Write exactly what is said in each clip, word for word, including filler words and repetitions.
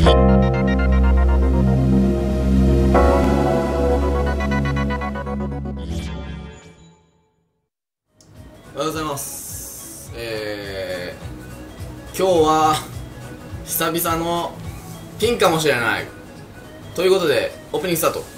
おはようございます。えー、今日は久々のピンかもしれないということでオープニングスタート。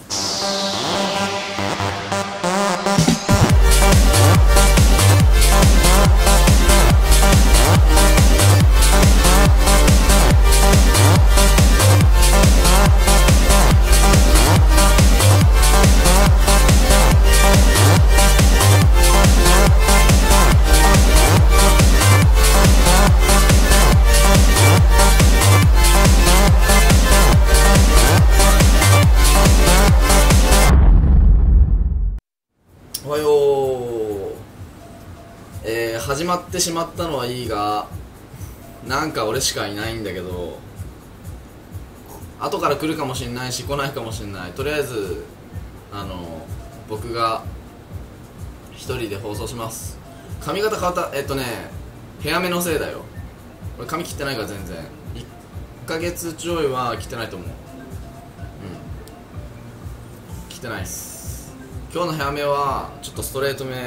おはよう。えー、始まってしまったのはいいが、なんか俺しかいないんだけど、後から来るかもしれないし来ないかもしれない。とりあえずあの僕が一人で放送します。髪型変わった。えっとねヘアメのせいだよ。俺髪切ってないから全然いっかげつちょいは切ってないと思う。うん切ってないっす。今日のヘアメはちょっとストレートめ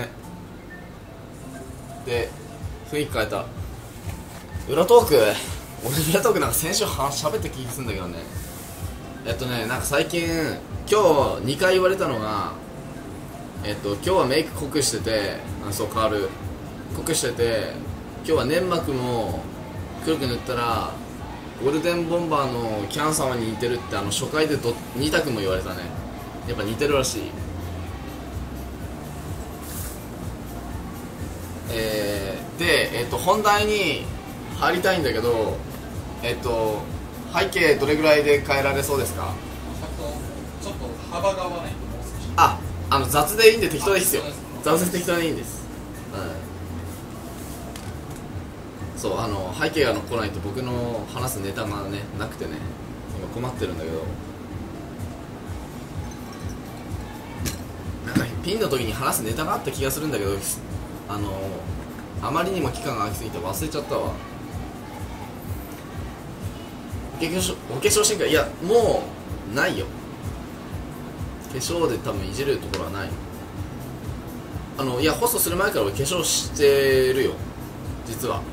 で雰囲気変えた。裏トーク、俺裏トークなんか先週は喋った気がするんだけどね。えっとねなんか最近今日にかい言われたのが、えっと今日はメイク濃くしてて、あそう変わる濃くしてて、今日は粘膜も黒く塗ったらゴールデンボンバーのキャン様に似てるって、あの初回でどに択も言われたね。やっぱ似てるらしい。えー、で、えっと、本題に入りたいんだけど、えっと、背景どれぐらいで変えられそうですか？ ちょっと幅が合わないともう少し。 あ、あの雑でいいんで適当でいいっすよ。雑で適当でいいんです。うん、そう、あの背景が来ないと僕の話すネタがねなくてね、今困ってるんだけど、なんかピンの時に話すネタがあった気がするんだけど、あのあまりにも期間が空きすぎて忘れちゃったわ。お化粧お化粧進化、いやもうないよ。化粧で多分いじるところはない。あのいやホストする前から俺化粧してるよ実は。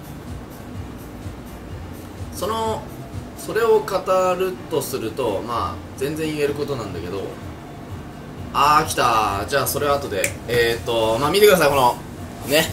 そのそれを語るとするとまあ全然言えることなんだけど、あー来た。じゃあそれは後で。えーっとまあ見てください、このね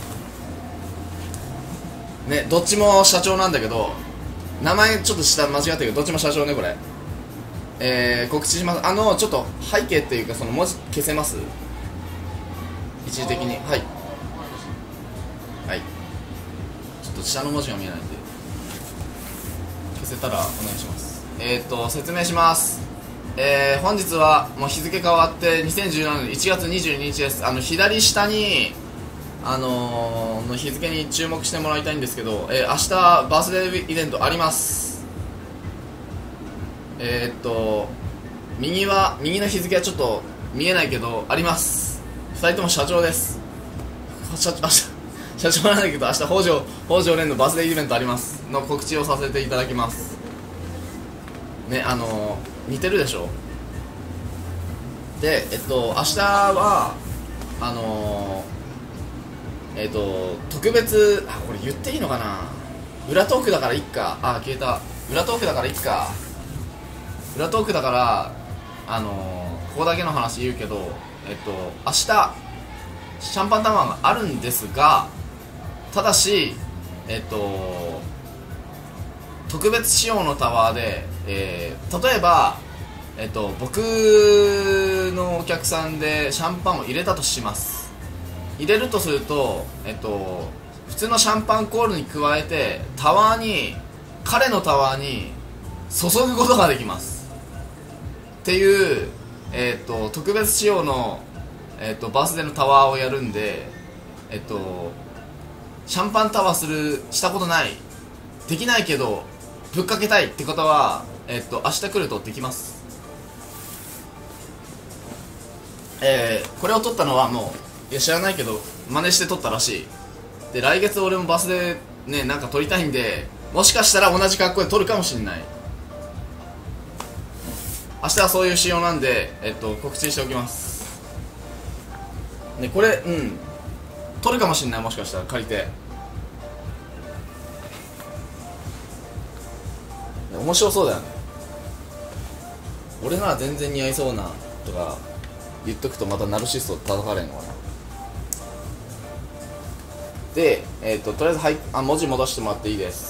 ね、どっちも社長なんだけど、名前ちょっと下間違ったけどどっちも社長ねこれ。えー、告知します。あのちょっと背景っていうかその文字消せます？一時的に。はいはいちょっと下の文字が見えないんで消せたらお願いします。えーっと説明します。えー、本日はもう日付変わってにせんじゅうななねんいちがつにじゅうににちです。あの左下にあのー、の日付に注目してもらいたいんですけど、えー、明日バースデーイベントあります。えー、っと右は右の日付はちょっと見えないけどあります。ふたりとも社長です。社長社長なんだけど明日北条北条蓮のバースデーイベントありますの告知をさせていただきますね。あのー、似てるでしょ。でえっと明日はあのーえーと特別、あこれ言っていいのかな、裏トークだからいっか。あ消えた。裏トークだからいっか。裏トークだからあのー、ここだけの話言うけど、えっと明日シャンパンタワーがあるんですが、ただしえっと特別仕様のタワーで、えー、例えばえっと僕のお客さんでシャンパンを入れたとします。入れるとすると、えっと、普通のシャンパンコールに加えてタワーに彼のタワーに注ぐことができますっていう、えっと、特別仕様の、えっと、バースデーのタワーをやるんで、えっと、シャンパンタワーするしたことない、できないけどぶっかけたいってことは、えっと、明日来るとできます。えー、これを撮ったのはもういや知らないけど真似して撮ったらしい。で来月俺もバースデーねなんか撮りたいんで、もしかしたら同じ格好で撮るかもしんない。 明日はそういう仕様なんで、えっと、告知しておきます。でこれうん撮るかもしんない、もしかしたら借りて面白そうだよね。俺なら全然似合いそうなとか言っとくとまたナルシスト叩かれんのかな。で、えー、ととりあえず、はい、あ文字戻してもらっていいです。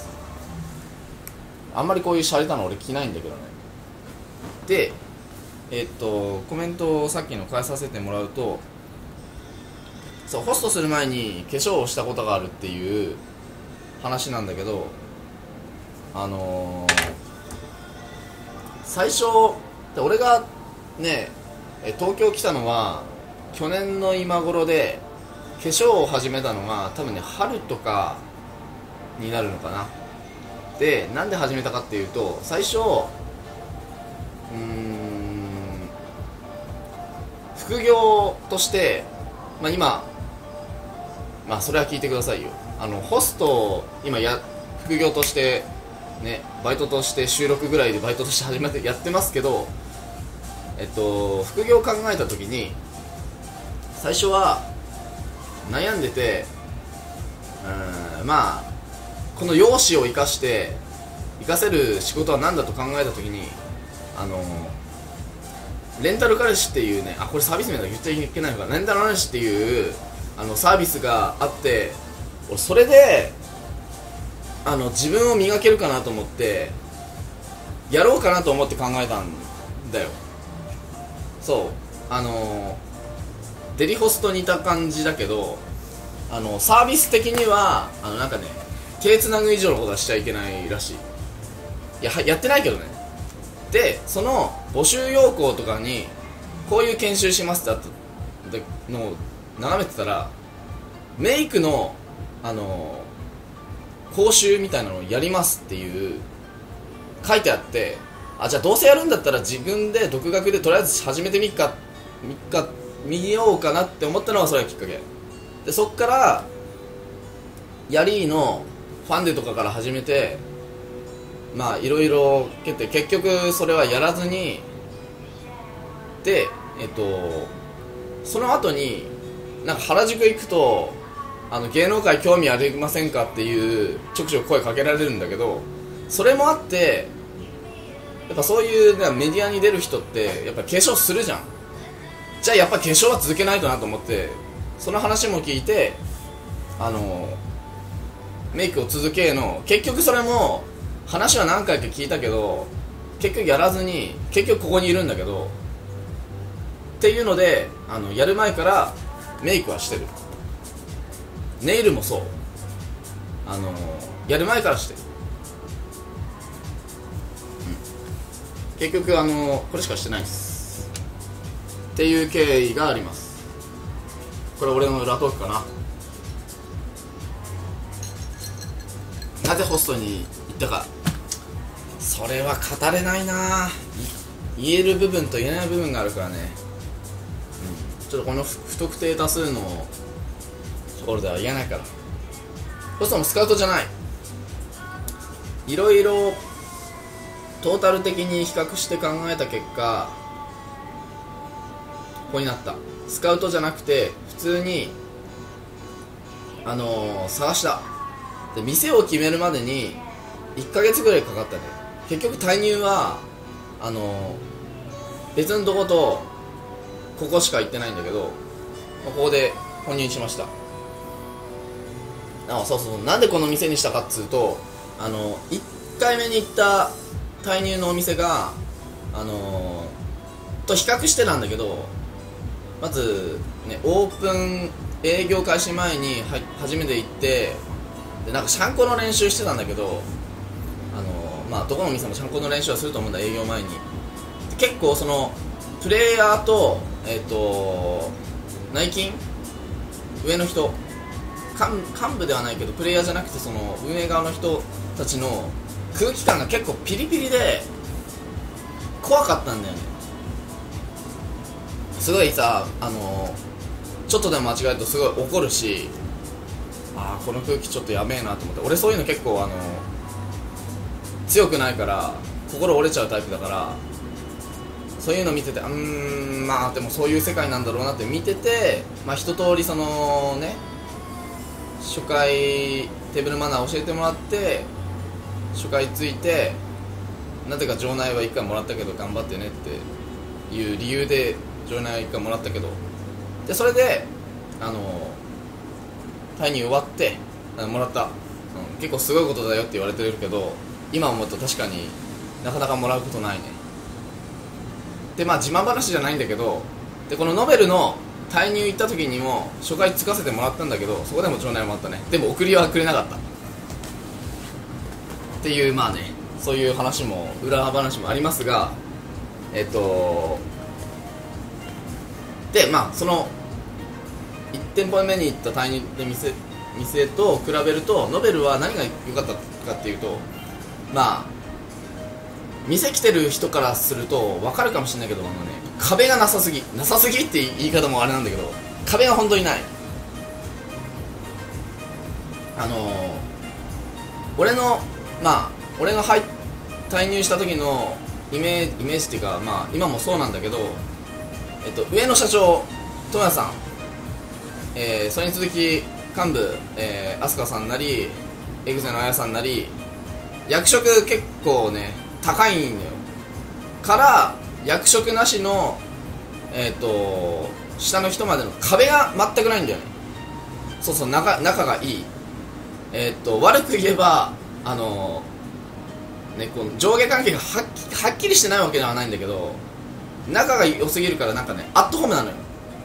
あんまりこういう洒落たの俺着ないんだけどね。で、えっ、とコメントをさっきの返させてもらうと、そうホストする前に化粧をしたことがあるっていう話なんだけど、あのー、最初で俺がね東京来たのは去年の今頃で、化粧を始めたのが多分ね春とかになるのかな。でなんで始めたかっていうと、最初うーん副業として、まあ、今まあそれは聞いてくださいよ。あのホストを今や副業としてね、バイトとして週ろくぐらいでバイトとして始めてやってますけど、えっと副業を考えた時に最初は悩んでて、うーんまあこの容姿を生かして生かせる仕事は何だと考えた時に、あのレンタル彼氏っていうね、あこれサービス名だ言っちゃいけないのか、レンタル彼氏っていうあのサービスがあって、俺それであの自分を磨けるかなと思ってやろうかなと思って考えたんだよ。そうあのデリホスと似た感じだけど、あのサービス的にはあのなんかね手つなぐ以上のことはしちゃいけないらしい。いややってないけどね。でその募集要項とかにこういう研修しますってあったのを眺めてたら、メイクのあの講習みたいなのをやりますっていう書いてあって、あじゃあどうせやるんだったら自分で独学でとりあえず始めてみっかみっか見ようかなって思ったのがそれがきっかけで、そっからヤリーのファンデとかから始めて、まあいろいろ結って結局それはやらずに、でえっとその後になんか原宿行くとあの芸能界興味ありませんかっていうちょくちょく声かけられるんだけど、それもあってやっぱそういうメディアに出る人ってやっぱ化粧するじゃん。じゃあやっぱ化粧は続けないとなと思って、その話も聞いてあのメイクを続けの、結局それも話は何回か聞いたけど結局やらずに結局ここにいるんだけどっていうので、あのやる前からメイクはしてる。ネイルもそう、あのやる前からしてる、うん、結局あのこれしかしてないですっていう経緯があります。これ俺の裏トークかな。なぜホストに行ったか、それは語れないな。言える部分と言えない部分があるからね、うん、ちょっとこの不特定多数のところでは言えないから。ホストもスカウトじゃない、いろいろトータル的に比較して考えた結果ここになった。スカウトじゃなくて普通にあのー、探したで、店を決めるまでにいっかげつぐらいかかったね。結局退入はあのー、別のとことここしか行ってないんだけど、ここで購入しました。あ、そうそう、なんでこの店にしたかっつうと、あのいっかいめに行った退入のお店があのー、と比較してなんだけど、まずねオープン営業開始前には初めて行って、でなんかシャンコの練習してたんだけど、あのー、まあどこの店もシャンコの練習はすると思うんだ、営業前に。結構そのプレイヤーとえっ、ー、と内勤上の人、幹, 幹部ではないけどプレイヤーじゃなくてその運営側の人たちの空気感が結構ピリピリで怖かったんだよね。すごいさ、あのちょっとでも間違えるとすごい怒るし、あーこの空気ちょっとやべえなと思って。俺そういうの結構あの強くないから心折れちゃうタイプだから、 そういうの見てて、うーんまあでもそういう世界なんだろうなって見てて、まあ一通りそのね初回テーブルマナー教えてもらって初回ついて、なぜか場内はいっかいもらったけど頑張ってねっていう理由で場内はいっかいもらったけど、でそれであの退入終わってもらった、うん、結構すごいことだよって言われてるけど、今思うと確かになかなかもらうことないね。でまあ自慢話じゃないんだけど、でこのノベルの退入行った時にも初回つかせてもらったんだけど、そこでも場内もあったね。でも送りはくれなかったっていう、まあねそういう話も裏話もありますが、えっとでまあそのいち店舗目に行った退入で店店と比べるとノベルは何が良かったかっていうと、まあ店来てる人からすると分かるかもしれないけど、あのね壁がなさすぎなさすぎって言い方もあれなんだけど、壁が本当にない。あのー、俺のまあ俺が入退入した時のイメージイメージっていうか、まあ今もそうなんだけど、えっと上の社長富谷さん、えー、それに続き幹部、えー、飛鳥さんなりエグゼのあやさんなり、役職結構ね高いんだよ。から役職なしのえっ、ー、と下の人までの壁が全くないんだよね。そうそう、仲仲がいい。えっ、ー、と悪く言えばあのねこの上下関係がはっきはっきりしてないわけではないんだけど、仲が良すぎるからなんかねアットホームなのよ。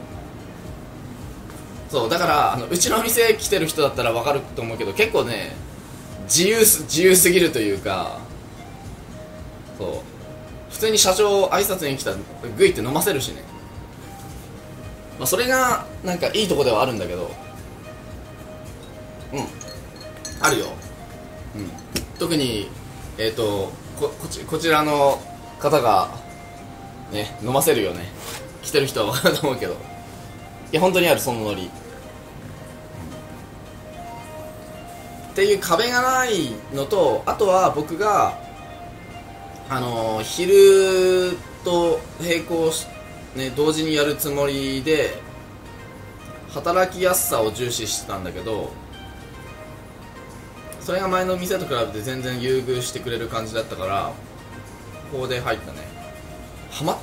そうだからあのうちの店来てる人だったら分かると思うけど、結構ね自由す自由すぎるというか、そう普通に社長挨拶に来たらグイって飲ませるしね、まあ、それがなんかいいとこではあるんだけど、うんあるよ、うん、特にえっ、ー、と こ, こ, ちこちらの方がね飲ませるよね。来てる人は分かると思うけど、いや本当にあるそのノリ、うん、っていう壁がないのと、あとは僕があのー、昼と並行し、ね、同時にやるつもりで働きやすさを重視してたんだけど、それが前の店と比べて全然優遇してくれる感じだったから、ここで入ったね。ハマった、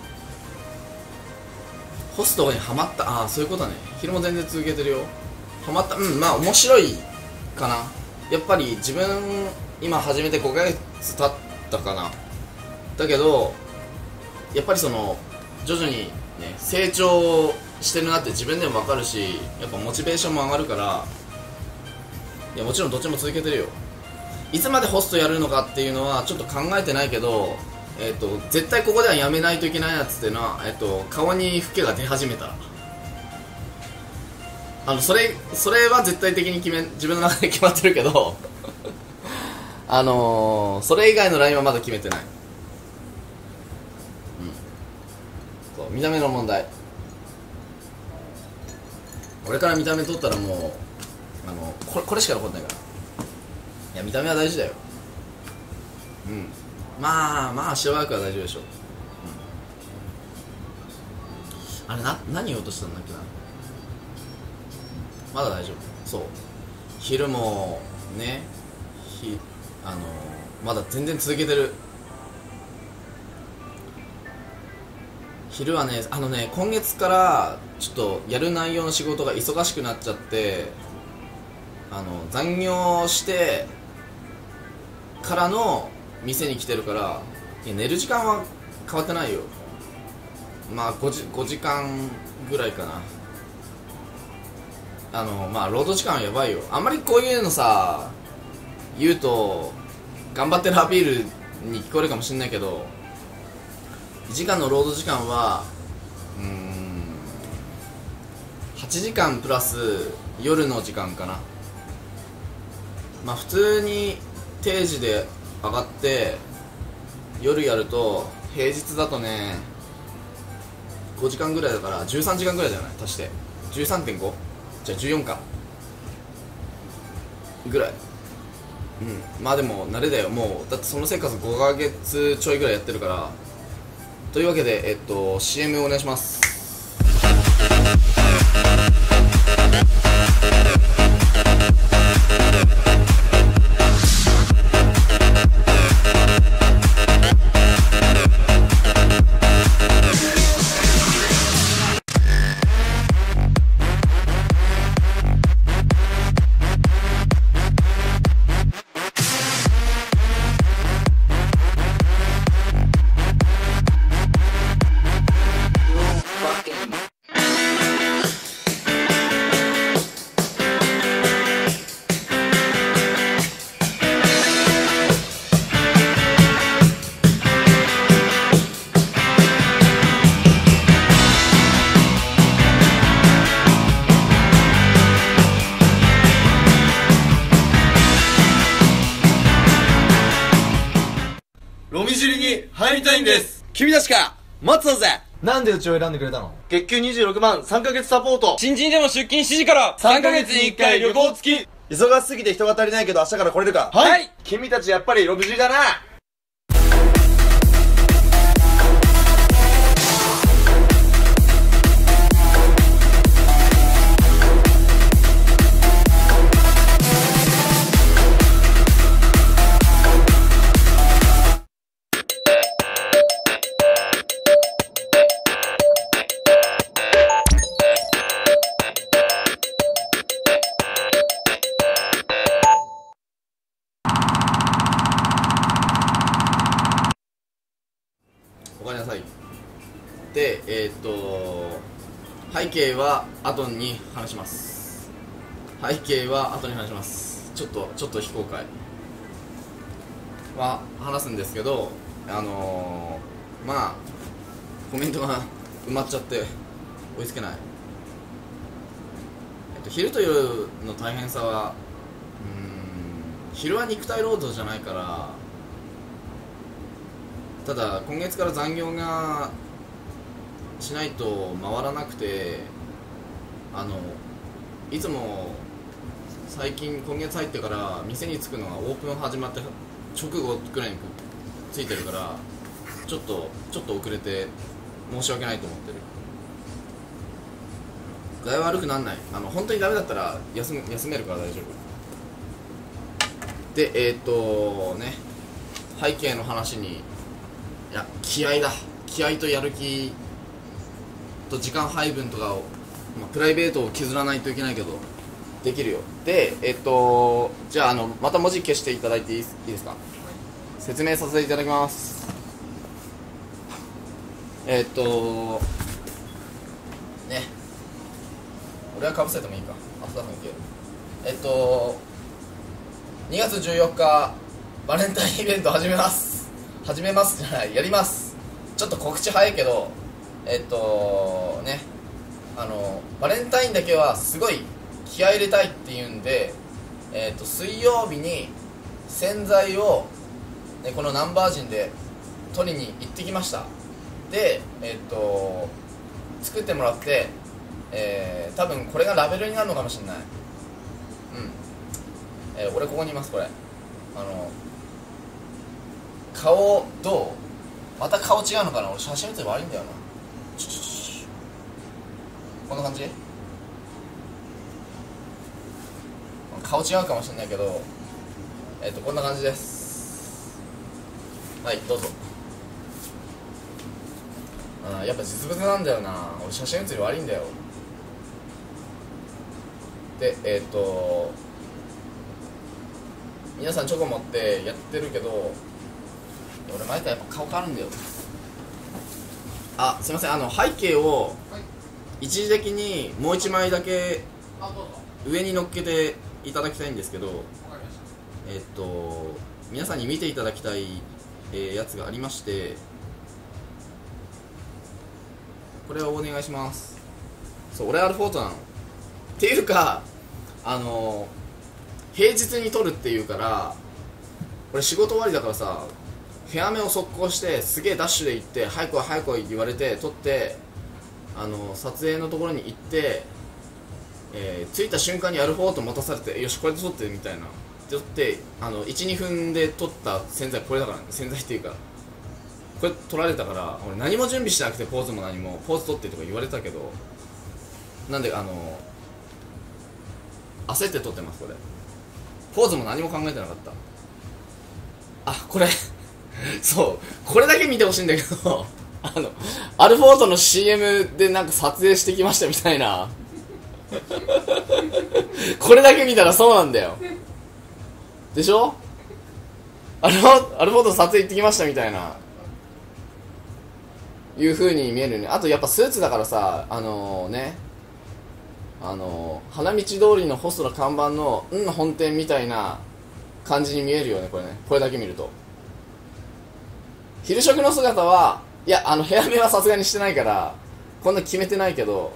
ホストにハマった。ああそういうことだね。昼も全然続けてるよ。ハマった。うん、まあ面白いかな。やっぱり自分今始めてごかげつ経ったかな。だけどやっぱりその徐々にね成長してるなって自分でも分かるし、やっぱモチベーションも上がるから、いやもちろんどっちも続けてるよ。いつまでホストやるのかっていうのはちょっと考えてないけど、えー、と絶対ここではやめないといけないやつっていうのは、えー、と顔にフケが出始めたら、あのそれそれは絶対的に決め自分の中で決まってるけどあのー、それ以外のラインはまだ決めてない、うん、そう見た目の問題。俺から見た目取ったらもうあの こ, れこれしか残ってないから。いや見た目は大事だよ。うんまあまあしばらくは大丈夫でしょう、うん、あれな何言おうとしたんだっけな。まだ大丈夫。そう昼もねひあのまだ全然続けてる。昼はねあのね今月からちょっとやる内容の仕事が忙しくなっちゃって、あの残業してからの店に来てるから、いや寝る時間は変わってないよ。まあ 5, 時ごじかんぐらいかな。あのまあ労働時間はやばいよ。あんまりこういうのさ言うと頑張ってるアピールに聞こえるかもしれないけど、いちじかんの労働時間はうーんはちじかんプラス夜の時間かな。まあ普通に定時で上がって夜やると平日だとねごじかんぐらいだからじゅうさんじかんぐらいじゃない足して じゅうさんてんご じゃあじゅうよんかぐらい。うんまあでも慣れだよ。もうだってその生活ごかげつちょいぐらいやってるから、 というわけで、えっと シーエム お願いします。 ロミジュリに入りたいんです。 君たちか待つぞぜ。 なんでうちを選んでくれたの？ 月給にじゅうろくまん、さんかげつサポート。 新人でも出勤しちじからさんかげつにいっかい旅行付き。 忙しすぎて人が足りないけど明日から来れるか？ はい、 君たちやっぱりロミジュリだな。 おかえりなさい。で、えー、っと背景は後に話します。背景は後に話します。ちょっとちょっと非公開は話すんですけど、あのー、まあコメントが埋まっちゃって追いつけない。えっと昼と夜の大変さは、うーん、昼は肉体労働じゃないから。ただ今月から残業がしないと回らなくて、あのいつも最近今月入ってから店に着くのがオープン始まって直後くらいに着いてるから、ちょっとちょっと遅れて申し訳ないと思ってる。具合悪くなんない。あの本当にダメだったら休む休めるから大丈夫で、えー、っとね背景の話に、いや気合だ気合とやる気と時間配分とかを、まあ、プライベートを削らないといけないけどできるよ。でえっとじゃあ、あのまた文字消していただいていいですいいですか。説明させていただきます。えっとね俺はかぶせてもいいか。あ、そうだ、いける。えっとにがつじゅうよっかバレンタインイベント始めます始めますじゃないやります。ちょっと告知早いけど、えっとねあのバレンタインだけはすごい気合い入れたいっていうんで、えっと水曜日に洗剤を、ね、このナンバージンで取りに行ってきました。でえっと作ってもらって、えー、多分これがラベルになるのかもしれない。うん、えー、俺ここにいます。これあの顔どう？また顔違うのかな。俺写真写り悪いんだよな。ちょちょちょこんな感じ？顔違うかもしれないけど、えっとこんな感じです。はい、どうぞ。あ、やっぱ実物なんだよな。俺写真写り悪いんだよ。でえっと皆さんチョコ持ってやってるけど、俺毎回やっぱ顔変わるんだよ。あ、すいません、あの背景を一時的にもう一枚だけ上に乗っけていただきたいんですけど、えっと皆さんに見ていただきたい、えー、やつがありまして、これをお願いします。そう、俺アルフォートなのっていうか、あの平日に撮るっていうから、俺仕事終わりだからさ、フェア目を速攻してすげえダッシュで行って、早く来い早く来い言われて撮って、あの撮影のところに行って、えー、着いた瞬間にアルフォート持たされて、よしこれで撮ってみたいな撮って、あの いちにふんで撮った洗剤これだから、ね、洗剤っていうかこれ撮られたから俺何も準備してなくてポーズも何もポーズ撮ってとか言われたけどなんであの焦って撮ってますこれポーズも何も考えてなかったあこれそうこれだけ見てほしいんだけどあのアルフォートの シーエム でなんか撮影してきましたみたいなこれだけ見たらそうなんだよでしょアルフォアルフォート撮影行ってきましたみたいないう風に見えるよね。あとやっぱスーツだからさあのー、ねあのー、花道通りのホストの看板のうん本店みたいな感じに見えるよねこれねこれだけ見ると昼食の姿はいやあのヘアメはさすがにしてないからこんな決めてないけど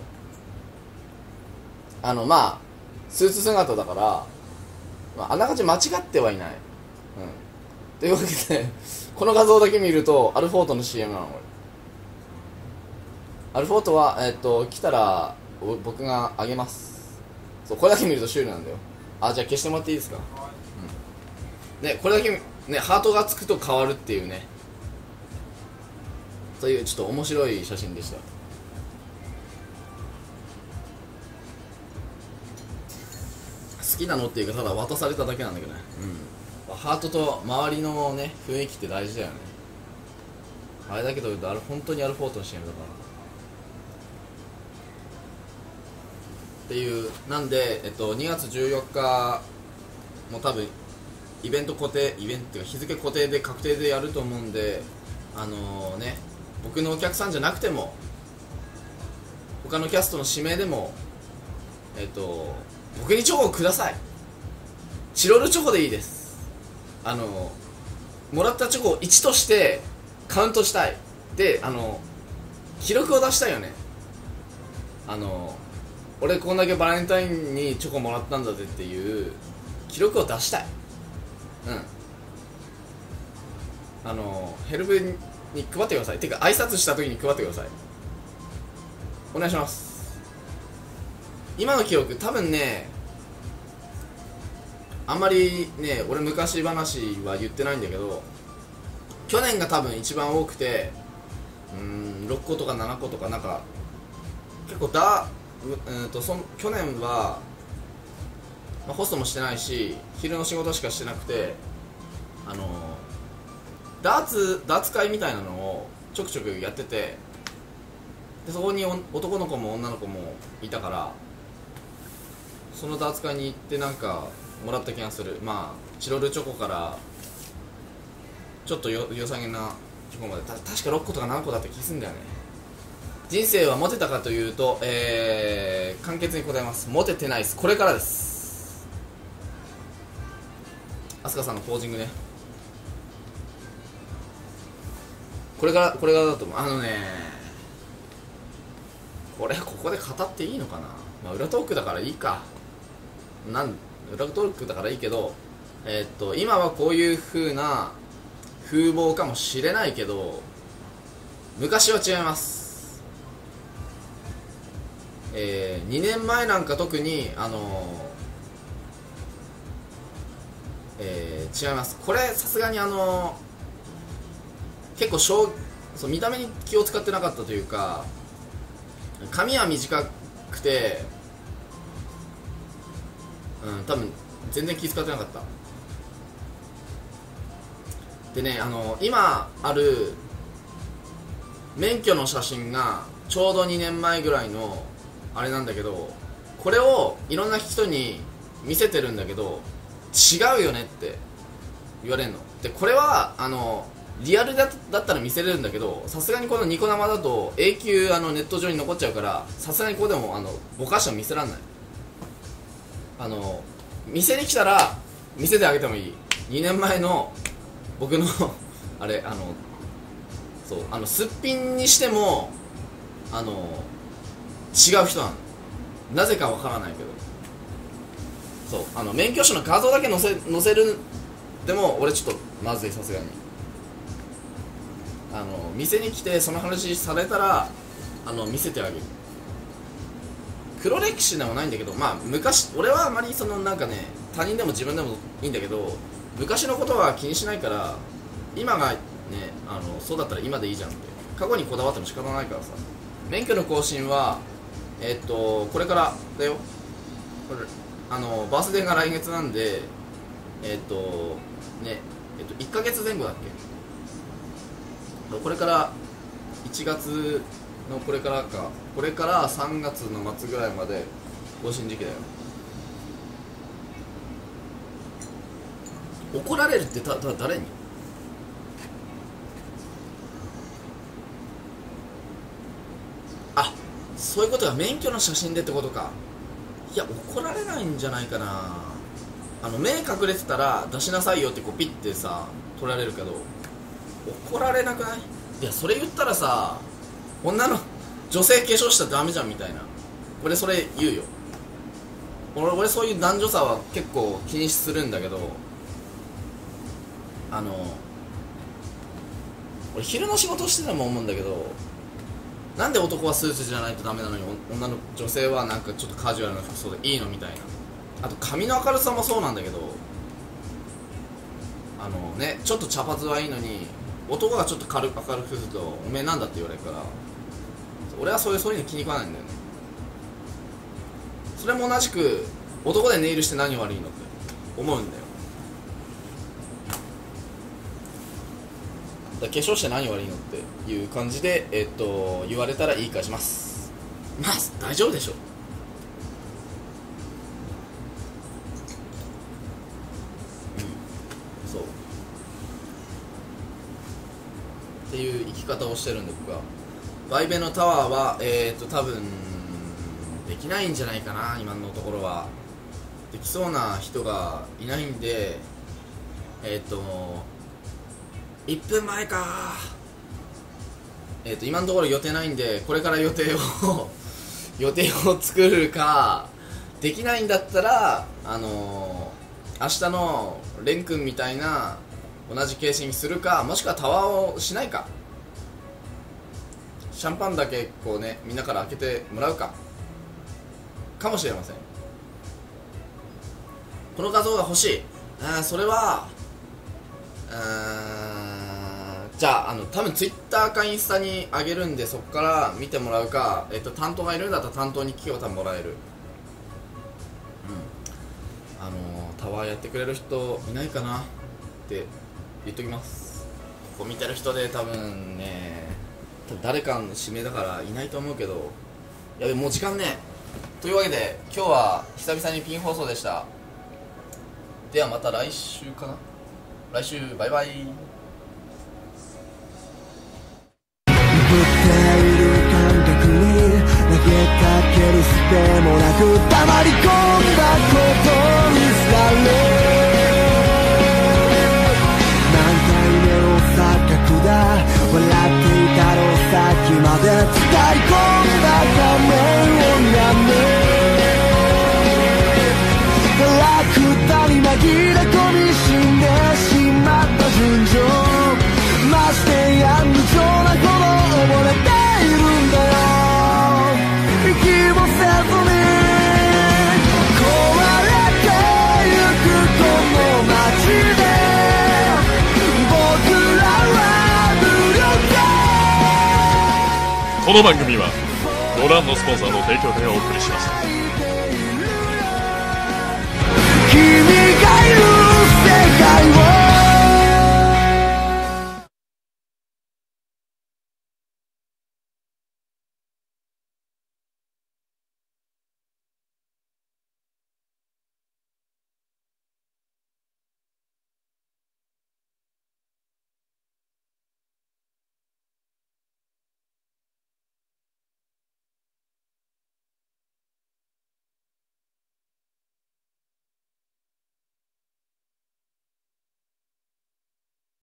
あのまあスーツ姿だから、まあ、あながち間違ってはいない、うん、というわけでこの画像だけ見るとアルフォートの シーエム なのこれアルフォートはえっと来たら僕があげますそうこれだけ見るとシュールなんだよあじゃあ消してもらっていいですか、うん、ねこれだけねハートがつくと変わるっていうねそういうちょっと面白い写真でした好きなのっていうかただ渡されただけなんだけどね、うん、ハートと周りのね雰囲気って大事だよねあれだけどあれ本当にアルフォートの シーエム だからっていうなんで、えっと、にがつじゅうよっかも多分イベント固定イベントっていうか日付固定で確定でやると思うんであのー、ね僕のお客さんじゃなくても他のキャストの指名でもえっと僕にチョコをくださいチロルチョコでいいですあのもらったチョコをいちとしてカウントしたいであの記録を出したいよねあの俺こんだけバレンタインにチョコもらったんだぜっていう記録を出したいうんあのヘルプに配ってくださいてか挨拶した時に配ってくださいお願いします今の記録多分ねあんまりね俺昔話は言ってないんだけど去年が多分一番多くてうーんろっことかななことかなんか結構だえー、とそん去年は、まあ、ホストもしてないし昼の仕事しかしてなくてあのダーツダーツ会みたいなのをちょくちょくやっててでそこに男の子も女の子もいたからそのダーツ会に行ってなんかもらった気がするまあチロルチョコからちょっとよ良さげなチョコまでた確かろっことかななこだった気すんだよね人生はモテたかというと、えー、簡潔に答えます。モテてないです。これからです。飛鳥さんのポージングね。これからこれからだと思う。あのね、これここで語っていいのかな。まあ裏トークだからいいか。なん裏トークだからいいけど、えー、っと今はこういう風な風貌かもしれないけど、昔は違います。えー、にねんまえなんか特にあのーえー、違います。これさすがにあのー、結構小そう見た目に気を使ってなかったというか髪は短くてうん多分全然気使ってなかったでねあのー、今ある免許の写真がちょうどにねんまえぐらいのあれなんだけどこれをいろんな人に見せてるんだけど違うよねって言われるのでこれはあのリアル だ, だったら見せれるんだけどさすがにこのニコ生だと永久あのネット上に残っちゃうからさすがにここでもあのぼかしても見せらんないあの店に来たら見せてあげてもいいにねんまえの僕のあれあのそうあのすっぴんにしてもあの違う人なのなぜかわからないけどそうあの免許証の画像だけ載せ載せるでも俺ちょっとまずいさすがにあの店に来てその話されたらあの見せてあげる黒歴史でもないんだけどまあ昔俺はあまりそのなんかね他人でも自分でもいいんだけど昔のことは気にしないから今があのそうだったら今でいいじゃんって、過去にこだわっても仕方ないからさ。免許の更新はえっとこれからだよ。これあのバースデーが来月なんで、えっとねえっといっかげつぜん後だっけ。これからいちがつのこれからか、これからさんがつの末ぐらいまで更新時期だよ。怒られるってたた誰に？あ、そういうことが免許の写真でってことか。いや怒られないんじゃないかな。あの目隠れてたら出しなさいよってこうピッてさ取られるけど、怒られなくない？いやそれ言ったらさ、女の女性化粧したらダメじゃんみたいな。俺それ言うよ。俺俺そういう男女差は結構気にするんだけど、あの俺昼の仕事してても思うんだけど、なんで男はスーツじゃないとダメなのに女の女性はなんかちょっとカジュアルな服装でいいのみたいな。あと髪の明るさもそうなんだけど、あのねちょっと茶髪はいいのに男がちょっと軽く明るくするとおめえなんだって言われるから、俺はそういうそういうの気に食わないんだよね。それも同じく男でネイルして何悪いのって思うんだよ。だから化粧して何悪いのっていう感じで、えっと言われたら言い返します。まあ大丈夫でしょ。うんそうっていう生き方をしてるんで、僕はバイベのタワーはえっと多分できないんじゃないかな。今のところはできそうな人がいないんで、えっといっぷんまえか。えっと今のところ予定ないんで、これから予定を予定を作るか、できないんだったらあのー、明日のレン君みたいな同じ形式にするか、もしくはタワーをしないか、シャンパンだけこうねみんなから開けてもらうかかもしれません。この画像が欲しい。あそれはあじゃあ、あの多分ツイッターかインスタに上げるんで、そこから見てもらうか、えっと担当がいるんだったら担当に聞けば多分もらえる。うん、あのタワーやってくれる人いないかなって言っときます。ここ見てる人で多分ね、多分誰かの指名だからいないと思うけど、やべもう時間ね。というわけで今日は久々にピン放送でした。ではまた来週かな。来週バイバイ。 ぶっている感覚に投げかけるすべもなく溜まり込んだことにされ、何回目の錯覚だ、笑っていたの先まで伝い込んだ仮面をやめ、ラクダに紛れ込み死んでしまった純情、ましてや無情なほど溺れているんだよ。息もせずに壊れてゆくこの街で、僕らは無力。 この番組はご覧のスポンサーの提供でお送りしました。